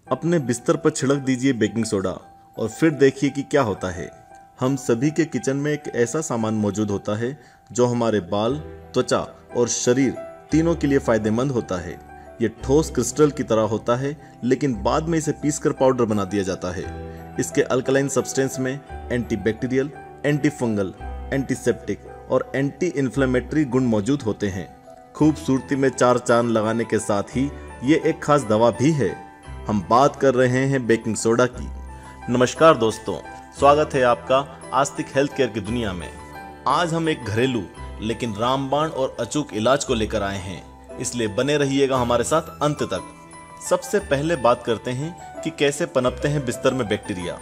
अपने बिस्तर पर छिड़क दीजिए बेकिंग सोडा और फिर देखिए कि क्या होता है। हम सभी के किचन में एक ऐसा सामान मौजूद होता है जो हमारे बाल, त्वचा और शरीर तीनों के लिए फायदेमंद होता है। ये ठोस क्रिस्टल की तरह होता है, लेकिन बाद में इसे पीसकर पाउडर बना दिया जाता है। इसके अल्कलाइन सब्सटेंस में एंटीबैक्टीरियल, एंटी फंगल, एंटीसेप्टिक और एंटी इन्फ्लेमेटरी गुण मौजूद होते हैं। खूबसूरती में चार चांद लगाने के साथ ही ये एक खास दवा भी है। हम बात कर रहे हैं बेकिंग सोडा की। नमस्कार दोस्तों, स्वागत है आपका आस्तिक हेल्थ केयर की दुनिया में। आज हम एक घरेलू लेकिन रामबाण और अचूक इलाज को लेकर आए हैं, इसलिए बने रहिएगा हमारे साथ अंत तक। सबसे पहले बात करते हैं कि कैसे पनपते हैं बिस्तर में बैक्टीरिया।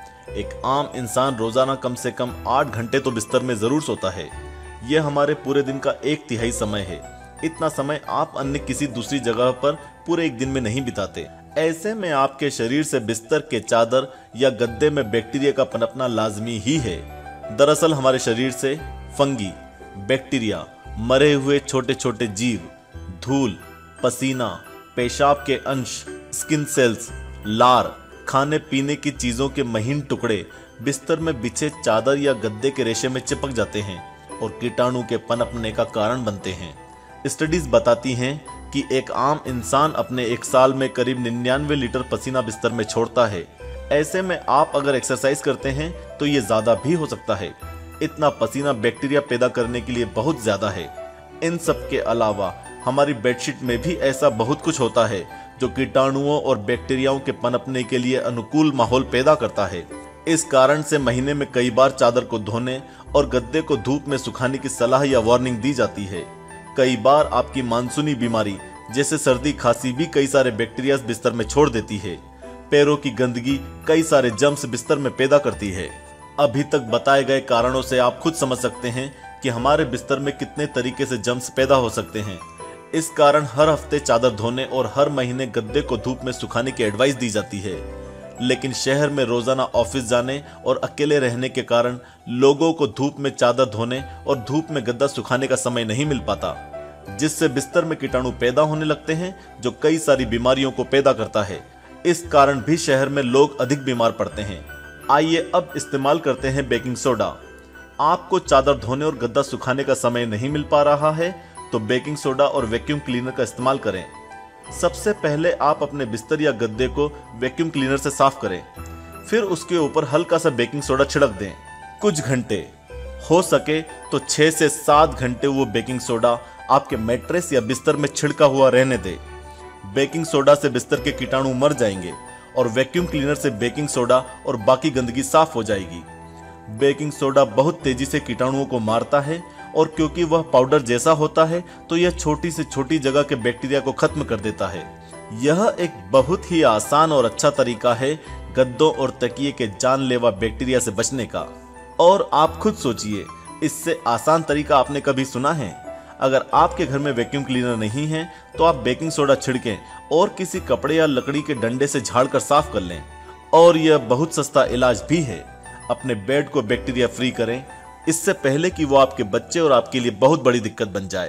एक आम इंसान रोजाना कम से कम 8 घंटे तो बिस्तर में जरूर सोता है। यह हमारे पूरे दिन का 1/3 समय है। इतना समय आप अन्य किसी दूसरी जगह पर पूरे एक दिन में नहीं बिताते। ऐसे में आपके शरीर से बिस्तर के चादर या गद्दे में बैक्टीरिया का पनपना लाजमी ही है। दरअसल हमारे शरीर से फंगी, बैक्टीरिया, मरे हुए छोटे छोटे जीव, धूल, पसीना, पेशाब के अंश, स्किन सेल्स, लार, खाने पीने की चीजों के महीन टुकड़े बिस्तर में बिछे चादर या गद्दे के रेशे में चिपक जाते हैं और कीटाणु के पनपने का कारण बनते हैं। स्टडीज बताती हैं कि एक आम इंसान अपने एक साल में करीब 99 लीटर पसीना बिस्तर में छोड़ता है। ऐसे में आप अगर एक्सरसाइज करते हैं तो ये ज्यादा भी हो सकता है। इतना पसीना बैक्टीरिया पैदा करने के लिए बहुत ज्यादा है। इन सब के अलावा हमारी बेडशीट में भी ऐसा बहुत कुछ होता है जो कीटाणुओं और बैक्टीरियाओं के पनपने के लिए अनुकूल माहौल पैदा करता है। इस कारण से महीने में कई बार चादर को धोने और गद्दे को धूप में सुखाने की सलाह या वार्निंग दी जाती है। कई बार आपकी मानसूनी बीमारी जैसे सर्दी खांसी भी कई सारे बैक्टीरिया बिस्तर में छोड़ देती है। पैरों की गंदगी कई सारे जर्म्स बिस्तर में पैदा करती है। अभी तक बताए गए कारणों से आप खुद समझ सकते हैं कि हमारे बिस्तर में कितने तरीके से जर्म्स पैदा हो सकते हैं। इस कारण हर हफ्ते चादर धोने और हर महीने गद्दे को धूप में सुखाने की एडवाइस दी जाती है। लेकिन शहर में रोजाना ऑफिस जाने और अकेले रहने के कारण लोगों को धूप में चादर धोने और धूप में गद्दा सुखाने का समय नहीं मिल पाता, जिससे बिस्तर में कीटाणु पैदा होने लगते हैं जो कई सारी बीमारियों को पैदा करता है। इस कारण भी शहर में लोग अधिक बीमार पड़ते हैं। आइए अब इस्तेमाल करते हैं बेकिंग सोडा। आपको चादर धोने और गद्दा सुखाने का समय नहीं मिल पा रहा है तो बेकिंग सोडा और वैक्यूम क्लीनर का इस्तेमाल करें। सबसे पहले आप अपने बिस्तर या गद्दे को वैक्यूम क्लीनर से साफ करें, फिर उसके ऊपर हल्का सा बेकिंग सोडा छिड़क दें। कुछ घंटे, हो सके तो 6 से 7 घंटे वो बेकिंग सोडा आपके मैट्रेस या बिस्तर में छिड़का हुआ रहने दें। बेकिंग सोडा से बिस्तर के कीटाणु मर जाएंगे और वैक्यूम क्लीनर से बेकिंग सोडा और बाकी गंदगी साफ हो जाएगी। बेकिंग सोडा बहुत तेजी से कीटाणुओं को मारता है और क्योंकि वह पाउडर जैसा होता है तो यह छोटी से छोटी जगह के बैक्टीरिया को खत्म कर देता है। यह एक बहुत ही आसान और अच्छा तरीका है गद्दों और तकिए के जानलेवा बैक्टीरिया से बचने का। और आप खुद सोचिए, इससे आसान तरीका आपने कभी सुना है? अगर आपके घर में वैक्यूम क्लीनर नहीं है तो आप बेकिंग सोडा छिड़कें और किसी कपड़े या लकड़ी के डंडे से झाड़कर साफ कर लें। और यह बहुत सस्ता इलाज भी है। अपने बेड को बैक्टीरिया फ्री करें, इससे पहले कि वो आपके बच्चे और आपके लिए बहुत बड़ी दिक्कत बन जाए।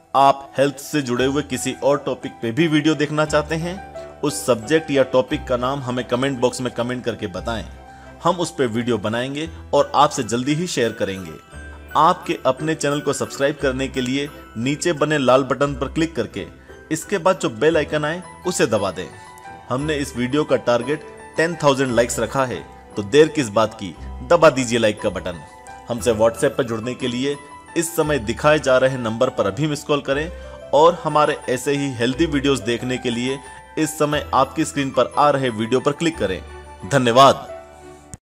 आप हेल्थ से जुड़े हुए किसी और टॉपिक पे भी वीडियो देखना चाहते हैं? उस सब्जेक्ट या टॉपिक का नाम हमें कमेंट बॉक्स में कमेंट करके बताएं। हम उस पर वीडियो बनाएंगे और आपसे जल्दी ही शेयर करेंगे। आपके अपने चैनल को सब्सक्राइब करने के लिए नीचे बने लाल बटन पर क्लिक करके इसके बाद जो बेल आइकन आए उसे दबा दें। हमने इस वीडियो का टारगेट 10,000 लाइक्स रखा है, तो देर किस बात की, दबा दीजिए लाइक का बटन। हमसे व्हाट्सएप पर जुड़ने के लिए इस समय दिखाए जा रहे नंबर पर अभी मिस कॉल करें और हमारे ऐसे ही हेल्दी वीडियोस देखने के लिए इस समय आपकी स्क्रीन पर आ रहे वीडियो पर क्लिक करें। धन्यवाद।